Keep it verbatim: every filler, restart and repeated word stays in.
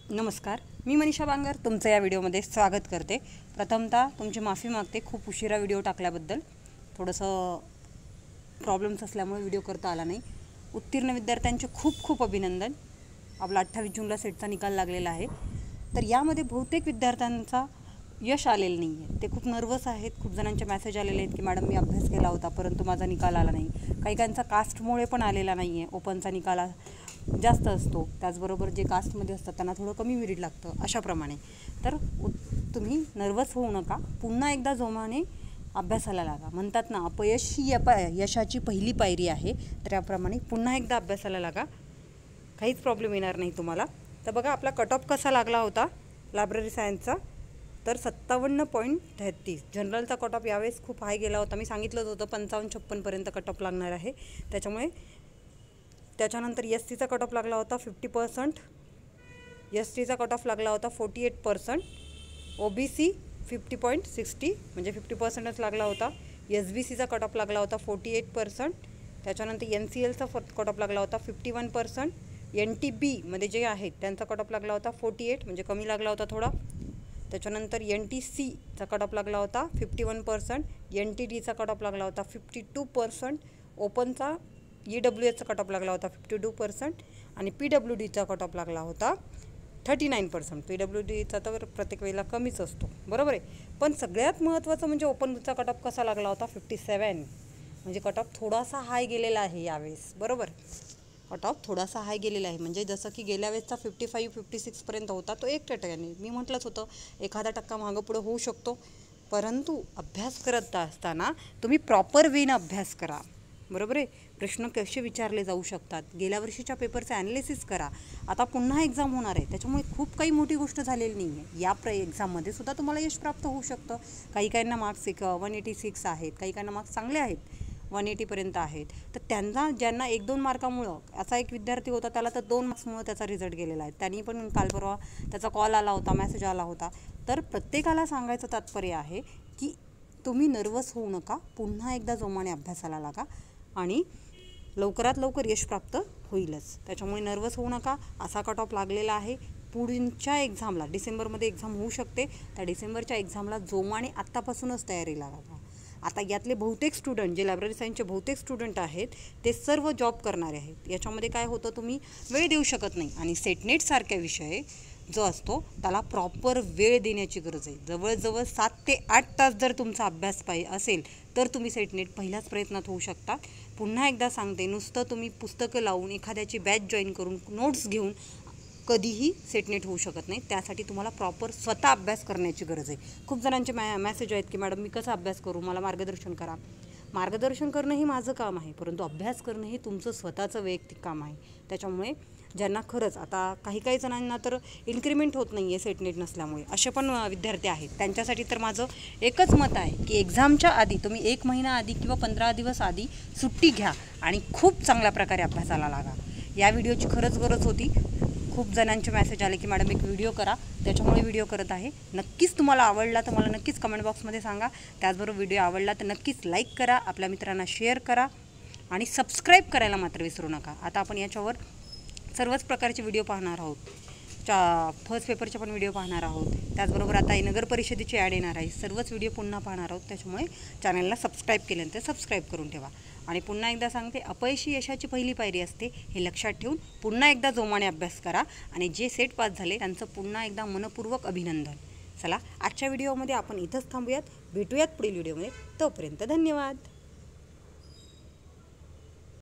नमस्कार, मी मनीषा बांगर तुमचं या व्हिडिओमध्ये स्वागत करते। प्रथमतः तुमची माफी मागते खूप उशिरा व्हिडिओ टाकल्याबद्दल। थोडंसं प्रॉब्लेम्स असल्यामुळे व्हिडिओ करता आला नाही। उत्तीर्ण विद्यार्थ्यांचे खूप खूप अभिनंदन। आपला अठ्ठावीस जूनला सेटचा निकाल लागलेला आहे। तर यामध्ये बहुतेक विद्यार्थ्यांचा यश आलेलं नाही आहे। ते खूप नर्वस आहेत। खूप जणांचे मेसेज आलेले आहेत की मॅडम मी अभ्यास केला होता परंतु माझा निकाल आला नाही। काही काहींचा कास्टमुळे पण आलेला नाही आहे। ओपनचा निकाल जास्त असतो, त्याचबरोबर जे कास्टमध्ये असतात त्यांना थोडं कमी मेरिट लागतं अशाप्रमाणे। तर तुम्ही नर्वस होऊ नका, पुन्हा एकदा जोमाने अभ्यासाला लागा। म्हणतात ना अपयश ही यशाची पहिली पायरी आहे, तर याप्रमाणे पुन्हा एकदा अभ्यासाला लागा, काहीच प्रॉब्लेम येणार नाही तुम्हाला। तर बघा आपला कट ऑफ कसा लागला होता लायब्ररी सायन्सचा, तर सत्तावन्न पॉईंट तेहतीस। जनरलचा कट ऑफ यावेळेस खूप हाय गेला होता। मी सांगितलंच होतं पंचावन्न छप्पनपर्यंत कट ऑफ लागणार आहे, त्याच्यामुळे त्याच्यानंतर एस टीचा कट ऑफ लागला होता फिफ्टी पर्सेंट, एस टीचा कट ऑफ लागला होता forty eight percent, O B C fifty point sixty म्हणजे फिफ्टी पर्सेंटच लागला होता। एस बी सीचा कट ऑफ लागला होता फोर्टी एट पर्सेंट, त्याच्यानंतर एन सी एलचा कट ऑफ लागला होता fifty one percent, N T बीमध्ये जे आहेत त्यांचा कट ऑफ लागला होता फोर्टी एट म्हणजे कमी लागला होता थोडा। त्याच्यानंतर एन टी सीचा कट ऑफ लागला होता fifty one percent, N T डीचा कट ऑफ लागला होता फिफ्टी टू पर्सेंट, ओपनचा ई डब्ल्यू एसचा कट ऑफ लागला होता फिफ्टी टू पर्सेंट आणि पी डब्ल्यू डीचा कट ऑफ लागला होता thirty nine percent. P W डीचा तर प्रत्येक वेळेला कमीच असतो, बरोबर आहे। पण सगळ्यात महत्त्वाचं म्हणजे ओपनचा कट ऑफ कसा लागला होता फिफ्टी सेवन, म्हणजे कट ऑफ थोडासा हाय गेलेला आहे यावेळेस, बरोबर। कट ऑफ थोडासा हाय गेलेला आहे, म्हणजे जसं की गेल्या वेळेसचा फिफ्टी फाईव्ह फिफ्टी सिक्सपर्यंत होता तो एक टक्क्याने, मी म्हटलंच होतं एखादा टक्का मागं पुढं होऊ शकतो, परंतु अभ्यास करत असताना तुम्ही प्रॉपर वेनं अभ्यास करा, बरोबर आहे। प्रश्न कसे विचारले जाऊ शकतात, गेल्या वर्षीच्या पेपरचं ॲनालिसिस करा। आता पुन्हा एक्झाम होणार आहे, त्याच्यामुळे खूप काही मोठी गोष्ट झालेली नाही आहे। या प्र एक्झाममध्ये सुद्धा तुम्हाला यश प्राप्त होऊ शकतं। काही काहींना मार्क्स एक वन एटी सिक्स आहेत, काही काहींना मार्क्स चांगले आहेत, वन एटीपर्यंत आहेत। तर त्यांना ज्यांना एक दोन मार्कामुळं, असा एक विद्यार्थी होता त्याला तर दोन मार्क्समुळं त्याचा रिझल्ट गेलेला आहे। त्यांनी पण काल परवा त्याचा कॉल आला होता, मेसेज आला होता। तर प्रत्येकाला सांगायचं तात्पर्य आहे की तुम्ही नर्वस होऊ नका, पुन्हा एकदा जोमाने अभ्यासाला लागा आणि लवकरात लवकर यश प्राप्त होईलच। त्याच्यामुळे नर्वस होऊ नका। असा कट ऑफ लागलेला आहे, पुढच्या एक्झामला डिसेंबरमध्ये एक्झाम होऊ शकते, त्या डिसेंबरच्या एक्झामला जोमाने आत्तापासूनच तयारीला लागा। आता यातले बहुतेक स्टुडंट जे लायब्ररी सायन्सचे बहुतेक स्टुडंट आहेत ते सर्व जॉब करणारे आहेत। याच्यामध्ये काय होतं, तुम्ही वेळ देऊ शकत नाही आणि सेटनेटसारख्या विषय जो असतो त्याला प्रॉपर वेळ देण्याची गरज आहे। जवळजवळ सात ते आठ तास जर तुमचा अभ्यास पाहिजे असेल तर तुम्ही सेटनेट पहिल्याच प्रयत्नात होऊ शकता। पुन्हा एकदा सांगते, नुसतं तुम्ही पुस्तकं लावून एखाद्याची बॅच जॉईन करून नोट्स घेऊन कधीही सेटनेट होऊ शकत नाही। त्यासाठी तुम्हाला प्रॉपर स्वतः अभ्यास करण्याची गरज आहे। खूप जणांचे मॅ मॅसेज आहेत की मॅडम मी कसा अभ्यास करू, मला मार्गदर्शन करा। मार्गदर्शन करणं हे माझं काम आहे, परंतु अभ्यास करणं हे तुमचं स्वतःचं वैयक्तिक काम आहे। त्याच्यामुळे ज्यांना खरंच आता काही काही जणांना तर इन्क्रीमेंट होत नाही आहे सेटनेट नसल्यामुळे, असे पण विद्यार्थी आहेत, त्यांच्यासाठी तर माझं एकच मत आहे की एक्झामच्या आधी तुम्ही एक महिना आधी किंवा पंधरा दिवस आधी सुट्टी घ्या आणि खूप चांगल्या प्रकारे अभ्यासाला लागा। या व्हिडिओची खरंच गरज होती। खूप जणांचे मेसेज आले की मॅडम एक व्हिडिओ करा, त्याच्यामुळे व्हिडिओ करत आहे। नक्कीच तुम्हाला आवडला तर मला नक्कीच कमेंट बॉक्समध्ये सांगा। त्याचबरोबर व्हिडिओ आवडला तर नक्कीच लाईक करा, आपल्या मित्रांना शेअर करा आणि सबस्क्राईब करायला मात्र विसरू नका। आता आपण याच्यावर सर्वच प्रकारचे व्हिडिओ पाहणार आहोत, चा फर्स्ट पेपरचे पण व्हिडिओ पाहणार आहोत, त्याचबरोबर आता नगर परिषदेची ॲड येणार आहे, सर्वच व्हिडिओ पुन्हा पाहणार आहोत। त्याच्यामुळे चॅनलला सबस्क्राईब केल्यानंतर सबस्क्राईब करून ठेवा। आणि पुन्हा एकदा सांगते, अपयश ही यशाची पहिली पायरी असते, हे लक्षात ठेवून पुन्हा एकदा जोमाने अभ्यास करा आणि जे सेट पास झाले त्यांचं पुन्हा एकदा मनपूर्वक अभिनंदन। चला आजच्या व्हिडिओमध्ये आपण इथंच थांबूयात, भेटूयात पुढील व्हिडिओमध्ये, तोपर्यंत धन्यवाद।